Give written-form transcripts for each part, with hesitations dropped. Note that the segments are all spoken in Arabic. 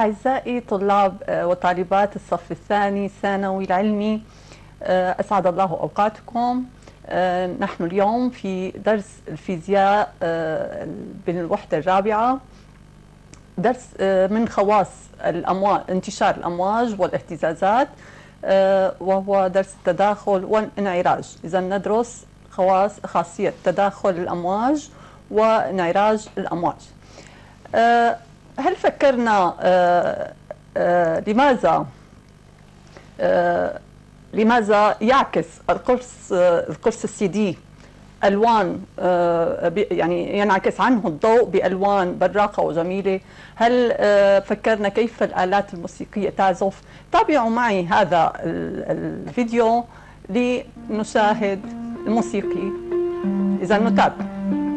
أعزائي طلاب وطالبات الصف الثاني ثانوي العلمي، أسعد الله أوقاتكم. نحن اليوم في درس الفيزياء بالوحدة الرابعة، درس من خواص الأمواج، انتشار الأمواج والاهتزازات، وهو درس التداخل والانعراج. إذا ندرس خاصية تداخل الأمواج وانعراج الأمواج. هل فكرنا لماذا يعكس القرص السي ألوان، يعني ينعكس عنه الضوء بألوان براقة وجميلة؟ هل فكرنا كيف الآلات الموسيقية تعزف؟ تابعوا معي هذا الفيديو لنشاهد الموسيقي. إذا نتابع.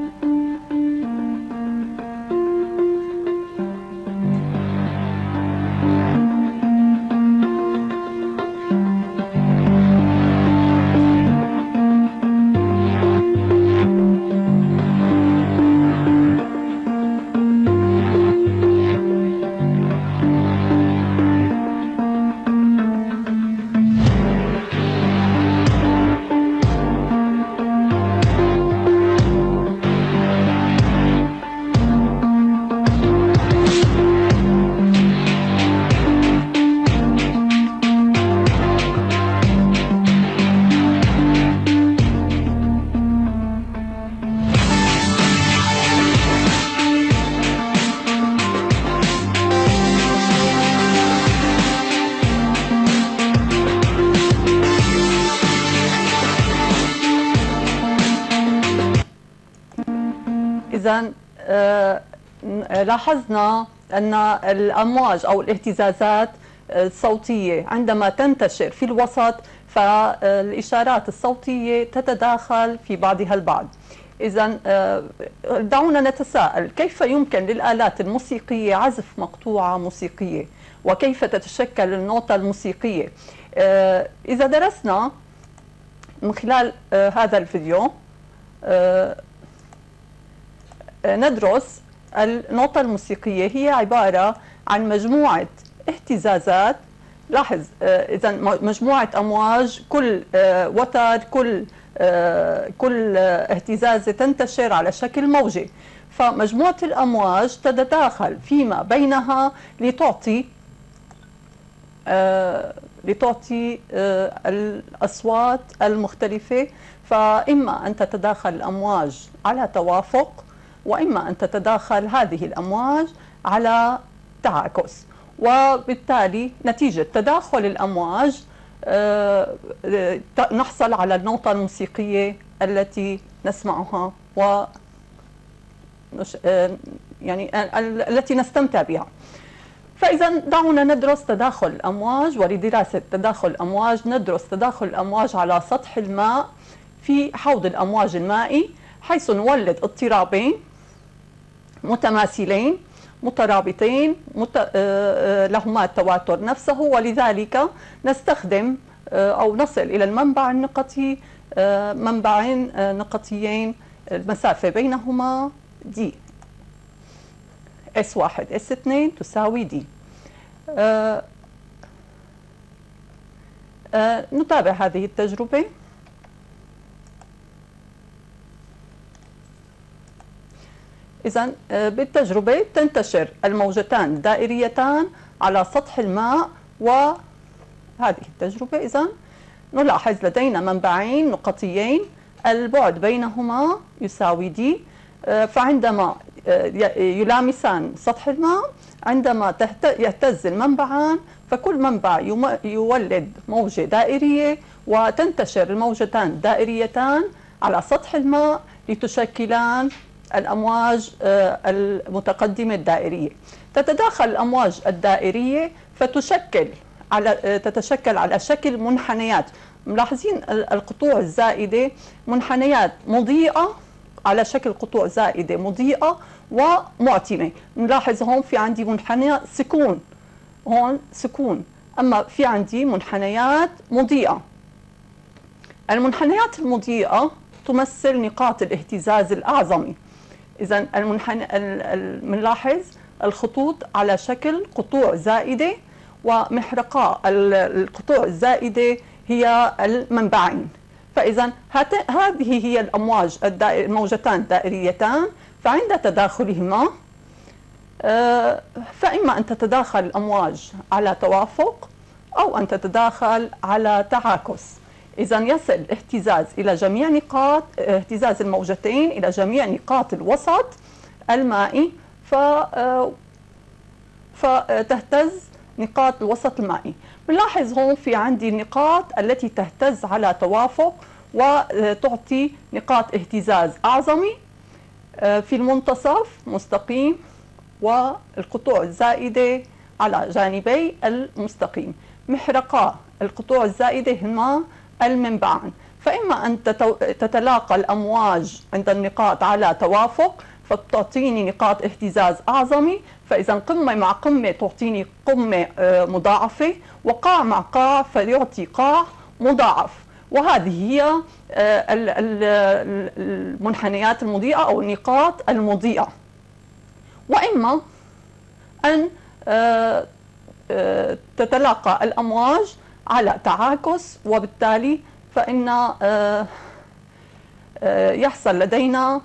إذا لاحظنا أن الأمواج أو الاهتزازات الصوتية عندما تنتشر في الوسط فالإشارات الصوتية تتداخل في بعضها البعض. إذا دعونا نتساءل، كيف يمكن للآلات الموسيقية عزف مقطوعة موسيقية؟ وكيف تتشكل النوتة الموسيقية؟ إذا درسنا من خلال هذا الفيديو ندرس النوتة الموسيقية، هي عبارة عن مجموعة اهتزازات. لاحظ، إذا مجموعة أمواج، كل وتر، كل اهتزازة تنتشر على شكل موجة، فمجموعة الأمواج تتداخل فيما بينها لتعطي الأصوات المختلفة. فإما أن تتداخل الأمواج على توافق، وإما أن تتداخل هذه الأمواج على تعاكس، وبالتالي نتيجة تداخل الأمواج نحصل على النوتة الموسيقية التي نسمعها يعني التي نستمتع بها. فإذا دعونا ندرس تداخل الأمواج، ولدراسة تداخل الأمواج ندرس تداخل الأمواج على سطح الماء في حوض الأمواج المائي، حيث نولد اضطرابين متماثلين مترابطين لهما التواتر نفسه، ولذلك نستخدم أو نصل إلى المنبع النقطي، منبعين نقطيين المسافة بينهما دي، S1 S2 تساوي دي. نتابع هذه التجربة. إذا بالتجربة تنتشر الموجتان الدائريتان على سطح الماء، وهذه التجربة إذا نلاحظ لدينا منبعين نقطيين البعد بينهما يساوي دي، فعندما يلامسان سطح الماء، عندما يهتز المنبعان فكل منبع يولد موجة دائرية، وتنتشر الموجتان الدائريتان على سطح الماء لتشكلان الأمواج المتقدمة الدائرية. تتداخل الأمواج الدائرية تتشكل على شكل منحنيات. ملاحظين القطوع الزائدة منحنيات مضيئة على شكل قطوع زائدة مضيئة ومعتمة. نلاحظ هون في عندي منحنى سكون، هون سكون، أما في عندي منحنيات مضيئة. المنحنيات المضيئة تمثل نقاط الاهتزاز الأعظمي. إذا بنلاحظ الخطوط على شكل قطوع زائدة، ومحرقا القطوع الزائدة هي المنبعين. فإذا هذه هي الأمواج الموجتان الدائريتان، فعند تداخلهما فإما أن تتداخل الأمواج على توافق أو أن تتداخل على تعاكس. إذا يصل الاهتزاز إلى جميع نقاط اهتزاز الموجتين إلى جميع نقاط الوسط المائي، فتهتز نقاط الوسط المائي. بنلاحظ هون في عندي النقاط التي تهتز على توافق وتعطي نقاط اهتزاز أعظمي في المنتصف مستقيم، والقطوع الزائدة على جانبي المستقيم. محرقا القطوع الزائدة هما المنبعان، فإما أن تتلاقى الأمواج عند النقاط على توافق فتعطيني نقاط اهتزاز أعظمي، فإذا قمة مع قمة تعطيني قمة مضاعفة، وقاع مع قاع فيعطي قاع مضاعف. وهذه هي المنحنيات المضيئة أو النقاط المضيئة. وإما أن تتلاقى الأمواج على تعاكس، وبالتالي فإن يحصل لدينا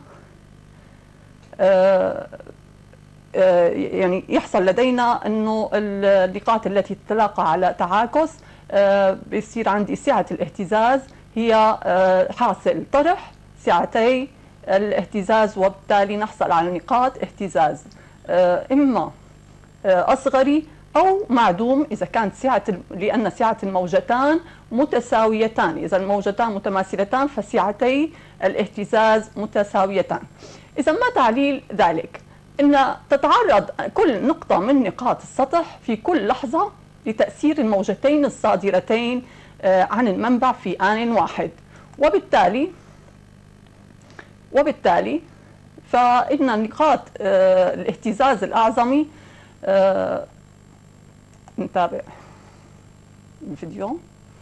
أنه النقاط التي تتلاقى على تعاكس بيصير عندي سعة الاهتزاز هي حاصل طرح سعتي الاهتزاز، وبالتالي نحصل على نقاط اهتزاز إما أصغري أو معدوم إذا كانت لأن سعة الموجتان متساويتان. إذا الموجتان متماثلتان فسعتي الاهتزاز متساويتان. إذا ما تعليل ذلك؟ أن تتعرض كل نقطة من نقاط السطح في كل لحظة لتأثير الموجتين الصادرتين عن المنبع في آن واحد، وبالتالي فإن نقاط الاهتزاز الأعظمي نتابع الفيديو.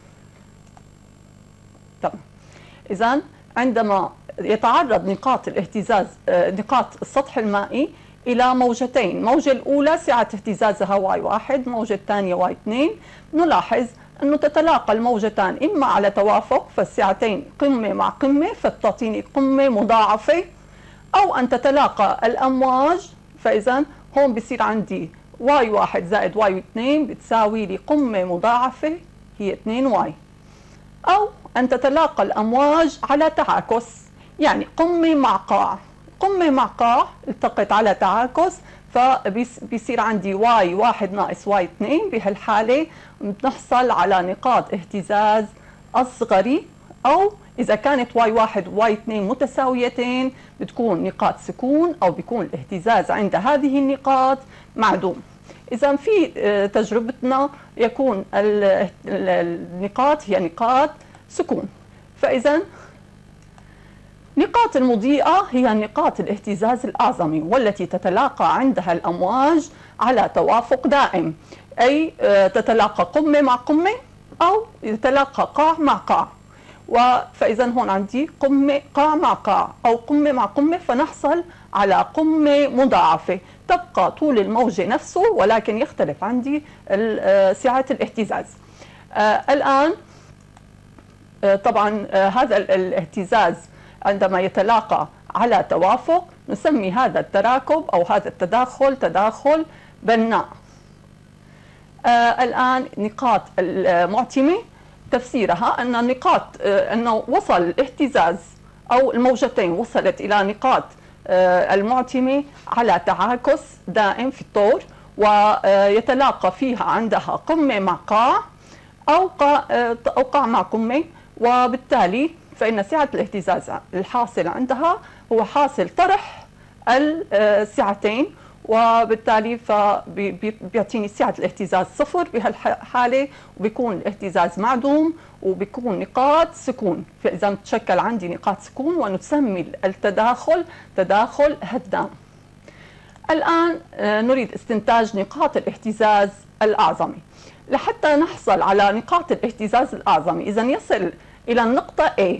تمام. إذن عندما يتعرض نقاط الاهتزاز نقاط السطح المائي إلى موجتين، الموجة الأولى سعة اهتزازها y1، الموجة الثانية y2، نلاحظ أنه تتلاقى الموجتان إما على توافق فالسعتين قمة مع قمة فتعطيني قمة مضاعفة، أو أن تتلاقى الأمواج، فإذا هون بصير عندي y1 زائد y2 بتساوي لي قمة مضاعفة هي 2y، أو أن تتلاقى الأمواج على تعاكس، يعني قمة مع قاع، قمة مع قاع التقت على تعاكس، فبيصير عندي y1 ناقص y2. بهالحالة بنحصل على نقاط اهتزاز أصغري، أو إذا كانت y1 و y2 متساويتين بتكون نقاط سكون، أو بيكون الاهتزاز عند هذه النقاط معدوم. إذا في تجربتنا يكون النقاط هي نقاط سكون. فإذا نقاط المضيئة هي نقاط الاهتزاز الأعظمي، والتي تتلاقى عندها الأمواج على توافق دائم، أي تتلاقى قمة مع قمة أو يتلاقى قاع مع قاع. فإذا هون عندي قمة قاع مع قاع أو قمة مع قمة، فنحصل على قمة مضاعفة تبقى طول الموجة نفسه، ولكن يختلف عندي سعة الاهتزاز. الآن طبعا هذا الاهتزاز عندما يتلاقى على توافق نسمي هذا التراكب أو هذا التداخل تداخل بناء. الآن نقاط المعتمة تفسيرها أن النقاط أنه وصل الاهتزاز أو الموجتين وصلت إلى نقاط المعتمة على تعاكس دائم في الطور، ويتلاقى فيها عندها قمة مع قاع أو قاع مع قمة، وبالتالي فإن سعة الاهتزاز الحاصل عندها هو حاصل طرح السعتين، وبالتالي فبيعطيني سعة الاهتزاز صفر بهالحالة، وبيكون الاهتزاز معدوم وبيكون نقاط سكون. فإذا تشكل عندي نقاط سكون ونسمي التداخل تداخل هدام. الآن نريد استنتاج نقاط الاهتزاز الأعظمي. لحتى نحصل على نقاط الاهتزاز الأعظمي، إذا يصل إلى النقطة A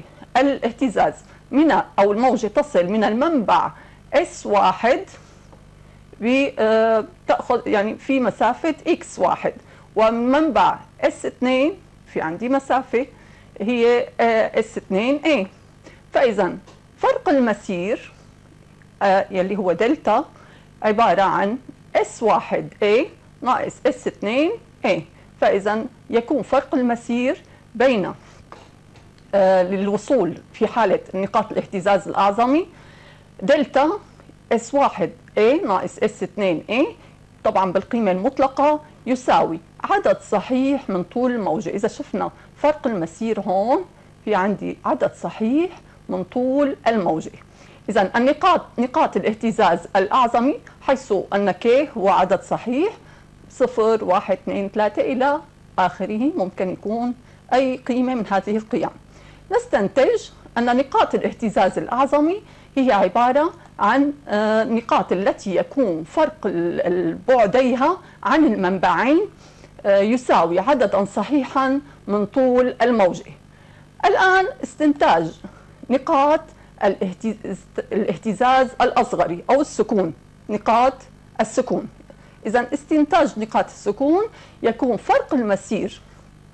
الاهتزاز أو الموجة تصل من المنبع S1 بتاخذ يعني في مسافه x1، ومنبع S2 في عندي مسافه هي S2A. فاذا فرق المسير يلي هو دلتا عباره عن S1A ناقص S2A. فاذا يكون فرق المسير بين للوصول في حالة نقاط الاهتزاز الأعظمي دلتا S1A ناقص S2A طبعا بالقيمة المطلقة يساوي عدد صحيح من طول الموجة. إذا شفنا فرق المسير هون في عندي عدد صحيح من طول الموجة. إذا نقاط الاهتزاز الأعظمي حيث أن K هو عدد صحيح 0 1 2 3 إلى آخره، ممكن يكون أي قيمة من هذه القيم. نستنتج أن نقاط الاهتزاز الأعظمي هي عبارة عن نقاط التي يكون فرق بعديها عن المنبعين يساوي عددا صحيحا من طول الموجة. الآن استنتاج نقاط الاهتزاز الأصغري أو السكون، نقاط السكون. إذا استنتاج نقاط السكون يكون فرق المسير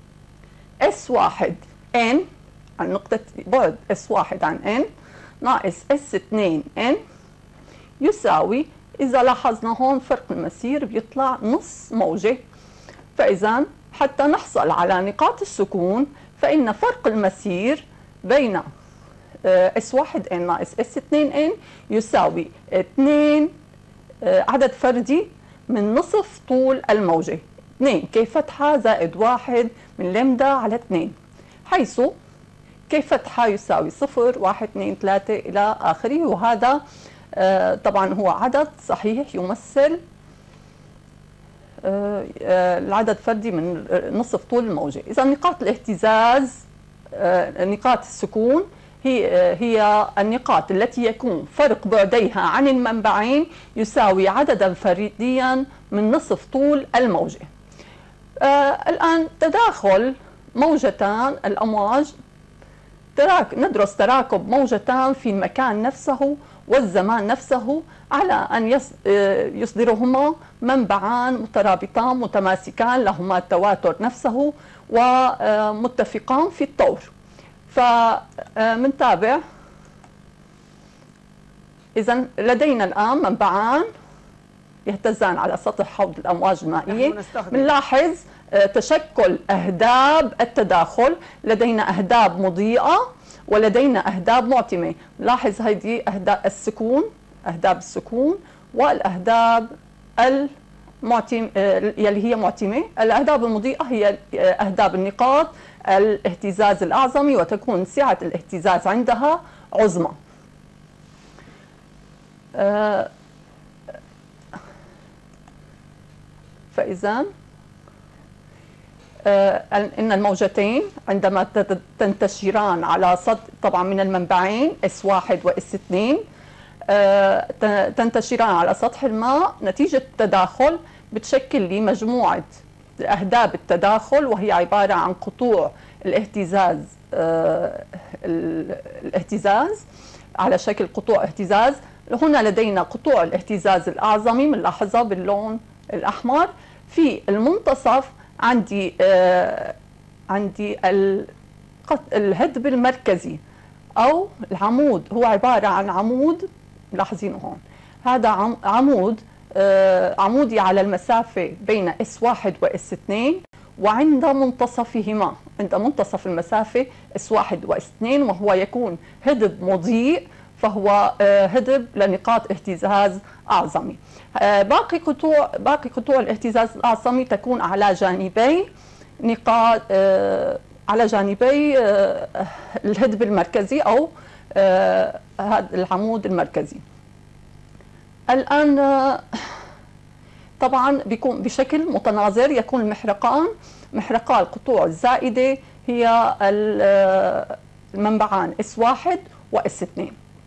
S1N عن نقطة بعد S1 عن N ناقص S2N يساوي، إذا لاحظنا هون فرق المسير بيطلع نص موجة. فإذا حتى نحصل على نقاط السكون فإن فرق المسير بين S1N ناقص S2N يساوي 2 عدد فردي من نصف طول الموجة، 2 K فتحة زائد 1 من لمدا على 2، حيث K فتحة يساوي 0 1 2 3 إلى آخره. وهذا طبعا هو عدد صحيح يمثل العدد فردي من نصف طول الموجة. إذا نقاط الاهتزاز نقاط السكون هي النقاط التي يكون فرق بعديها عن المنبعين يساوي عددا فرديا من نصف طول الموجة. الآن تداخل موجتان الأمواج، ندرس تراكب موجتان في المكان نفسه والزمان نفسه على أن يصدرهما منبعان مترابطان متماسكان لهما التواتر نفسه ومتفقان في الطور. فمنتابع إذا لدينا الآن منبعان يهتزان على سطح حوض الأمواج المائية. بنلاحظ تشكل أهداب التداخل، لدينا أهداب مضيئة ولدينا أهداب معتمة. نلاحظ هذه أهداب السكون، أهداب السكون، والأهداب المعتمة يلي هي معتمة. الأهداب المضيئة هي أهداب النقاط الاهتزاز الأعظمي وتكون سعة الاهتزاز عندها عظمى. فإذا إن الموجتين عندما تنتشران على سطح طبعا من المنبعين S1 و S2 تنتشران على سطح الماء، نتيجة التداخل بتشكل لي مجموعة أهداب التداخل وهي عبارة عن قطوع الاهتزاز على شكل قطوع اهتزاز. هنا لدينا قطوع الاهتزاز الأعظمي بنلاحظها باللون الأحمر. في المنتصف عندي الهدب المركزي أو العمود، هو عبارة عن عمود ملاحظينه هون، هذا عمود عمودي على المسافة بين S1 و S2، وعند منتصفهما عند منتصف المسافة S1 و S2 وهو يكون هدب مضيء، فهو هدب لنقاط اهتزاز أعظمي. باقي قطوع الاهتزاز الأعظمي تكون على جانبي نقاط على جانبي الهدب المركزي أو هذا العمود المركزي. الآن طبعا بيكون بشكل متناظر، يكون محرقا القطوع الزائدة هي المنبعان S1 و S2.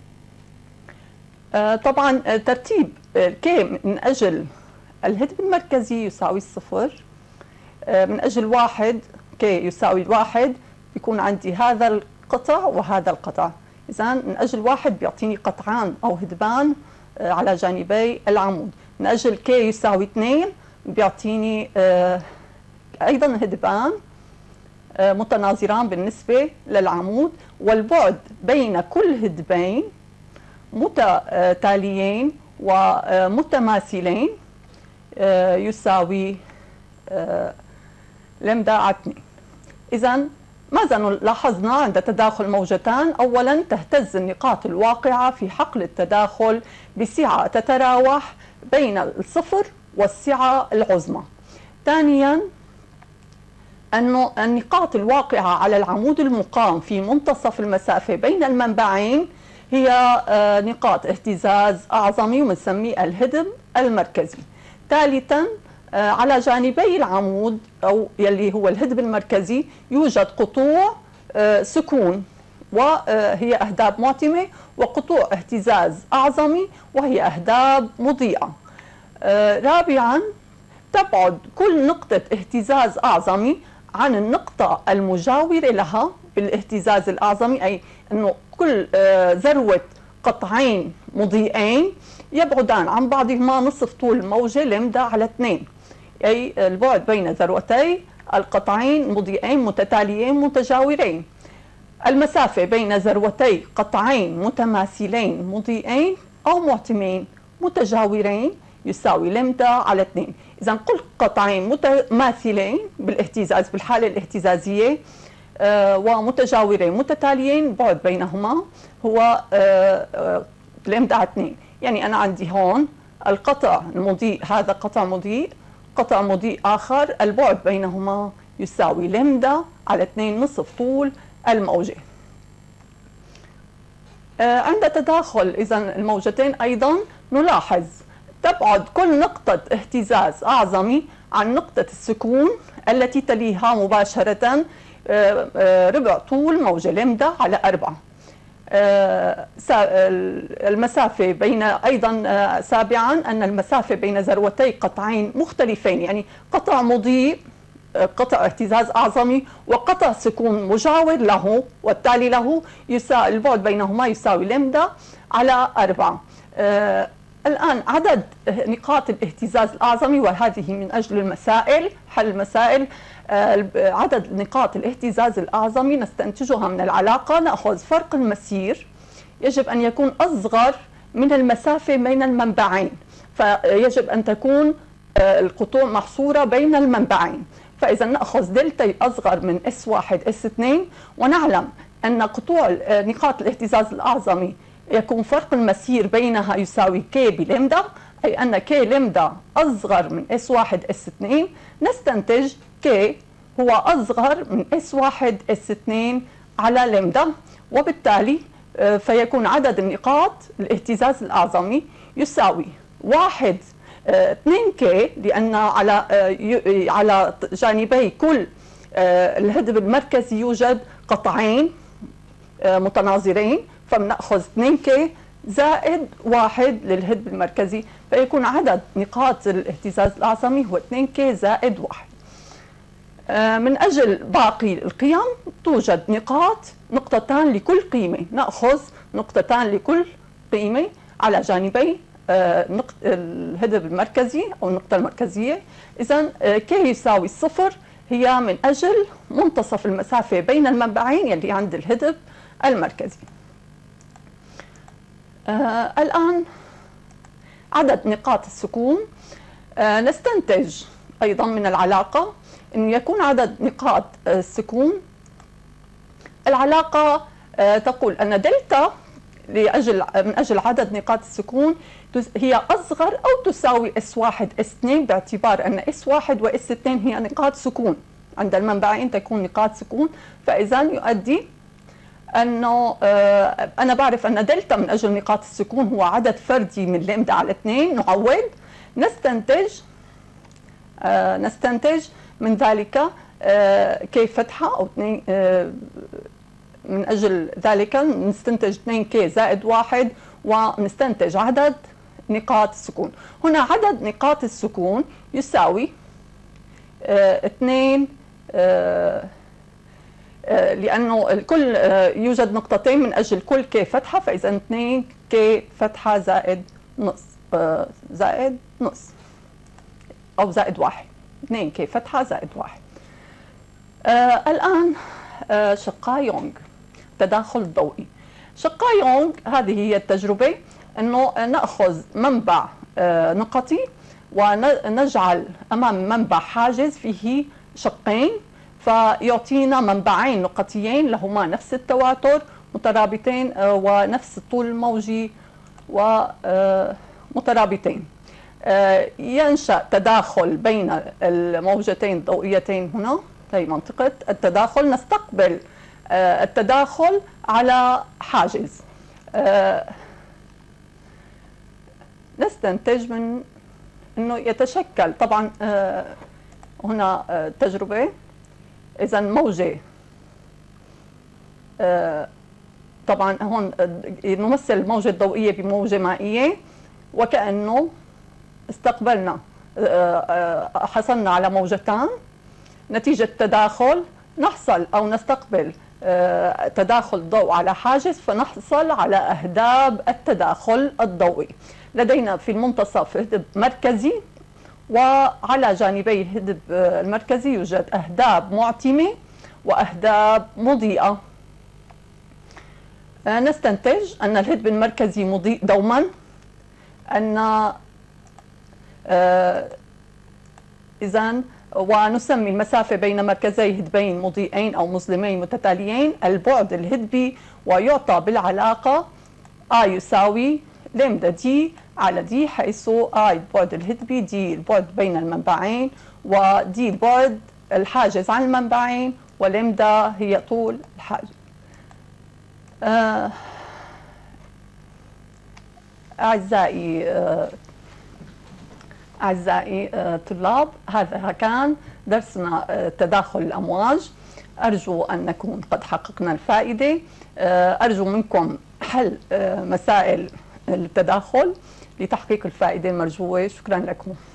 طبعا ترتيب K من أجل الهدب المركزي يساوي 0، من أجل 1 K يساوي 1 بيكون عندي هذا القطع وهذا القطع. إذا من أجل 1 بيعطيني قطعان أو هدبان على جانبي العمود. من أجل K يساوي 2 بيعطيني أيضا هدبان متناظران بالنسبة للعمود، والبعد بين كل هدبين متتاليين ومتماثلين يساوي لمدا على 2. إذا ماذا لاحظنا عند تداخل موجتان؟ أولا تهتز النقاط الواقعة في حقل التداخل بسعة تتراوح بين الصفر والسعة العظمى. ثانيا أن النقاط الواقعة على العمود المقام في منتصف المسافة بين المنبعين هي نقاط اهتزاز أعظمي ونسميه الهدم المركزي. ثالثا على جانبي العمود أو يلي هو الهدم المركزي يوجد قطوع سكون وهي أهداب معتمة، وقطوع اهتزاز أعظمي وهي أهداب مضيئة. رابعا تبعد كل نقطة اهتزاز أعظمي عن النقطة المجاورة لها بالاهتزاز الأعظمي، أي أنه كل ذروة قطعين مضيئين يبعدان عن بعضهما نصف طول الموجة لمدا على 2، أي البعد بين ذروتي القطعين مضيئين متتاليين متجاورين. المسافة بين ذروتي قطعين متماثلين مضيئين أو معتمين متجاورين يساوي لمدا على 2. إذا كل قطعين متماثلين بالاهتزاز بالحالة الاهتزازية ومتجاورين متتاليين بعد بينهما هو لمدا على 2. يعني أنا عندي هون القطع المضيء، هذا قطع مضيء، قطع مضيء آخر، البعد بينهما يساوي لمدا على 2 نصف طول الموجة. عند تداخل إذا الموجتين أيضا نلاحظ تبعد كل نقطة اهتزاز أعظمي عن نقطة السكون التي تليها مباشرة ربع طول موجة لمدا على 4. المسافة بين أيضا سابعا أن المسافة بين ذروتي قطعين مختلفين، يعني قطع مضيء قطع اهتزاز أعظمي وقطع سكون مجاور له والتالي له البعد بينهما يساوي لمدا على 4. الآن عدد نقاط الاهتزاز الأعظمي، وهذه من أجل المسائل حل المسائل، عدد نقاط الاهتزاز الأعظمي نستنتجها من العلاقة. نأخذ فرق المسير يجب أن يكون أصغر من المسافة بين المنبعين، فيجب أن تكون القطوع محصورة بين المنبعين، فإذا نأخذ دلتا أصغر من S1 S2، ونعلم أن قطوع نقاط الاهتزاز الأعظمي يكون فرق المسير بينها يساوي K بلمدا، أي أن K لمدا أصغر من S1 S2، نستنتج K هو أصغر من S1 S2 على لمدا، وبالتالي فيكون عدد النقاط الاهتزاز الأعظمي يساوي 2K، لأن على جانبي كل الهدب المركزي يوجد قطعين متناظرين، فبنأخذ 2K زائد 1 للهدب المركزي، فيكون عدد نقاط الاهتزاز الأعظمي هو 2K زائد 1. من أجل باقي القيم توجد نقطتان لكل قيمة، نأخذ نقطتان لكل قيمة على جانبي الهدب المركزي أو النقطة المركزية. إذا K يساوي 0 هي من أجل منتصف المسافة بين المنبعين يلي عند الهدب المركزي. الآن عدد نقاط السكون، نستنتج أيضا من العلاقة أن يكون عدد نقاط السكون، العلاقة تقول أن دلتا من أجل عدد نقاط السكون هي أصغر أو تساوي S1 S2، باعتبار أن S1 و S2 هي نقاط سكون، عند المنبعين تكون نقاط سكون، فإذا يؤدي أنه أنا بعرف أن دلتا من أجل نقاط السكون هو عدد فردي من لمدا على 2. نعوض نستنتج من ذلك كيف فتحة أو 2، من أجل ذلك نستنتج 2K زائد 1 ونستنتج عدد نقاط السكون. هنا عدد نقاط السكون يساوي 2، لأنه الكل يوجد نقطتين من أجل كل K فتحة، فإذا 2K فتحة زائد نص. زائد نص أو زائد 1. 2 كي فتحة زائد 1. الآن شقاء يونغ، التداخل الضوئي. شقاء يونغ هذه هي التجربة، أنه نأخذ منبع نقطي ونجعل أمام منبع حاجز فيه شقين، فيعطينا منبعين نقطيين لهما نفس التواتر مترابطين ونفس الطول الموجي ومترابطين. ينشأ تداخل بين الموجتين الضوئيتين هنا في منطقة التداخل. نستقبل التداخل على حاجز. نستنتج من أنه يتشكل طبعا هنا تجربة. إذا موجة طبعا هون نمثل الموجة الضوئية بموجة مائية، وكأنه استقبلنا حصلنا على موجتان نتيجة تداخل، نحصل أو نستقبل تداخل الضوء على حاجز، فنحصل على أهداب التداخل الضوئي. لدينا في المنتصف هدب مركزي، وعلى جانبي الهدب المركزي يوجد أهداب معتمة وأهداب مضيئة. نستنتج أن الهدب المركزي مضيء دوما، أن إذن ونسمي المسافة بين مركزي هدبين مضيئين أو مظلمين متتاليين البعد الهدبي، ويعطى بالعلاقة A يساوي لامدا دي على دي، حيث I البعد الهدبي، دي البعد بين المنبعين، ودي البعد الحاجز عن المنبعين، ولامدا هي طول الحاجز. أعزائي طلاب، هذا كان درسنا تداخل الأمواج. أرجو أن نكون قد حققنا الفائدة. أرجو منكم حل مسائل التداخل لتحقيق الفائدة المرجوة. شكرا لكم.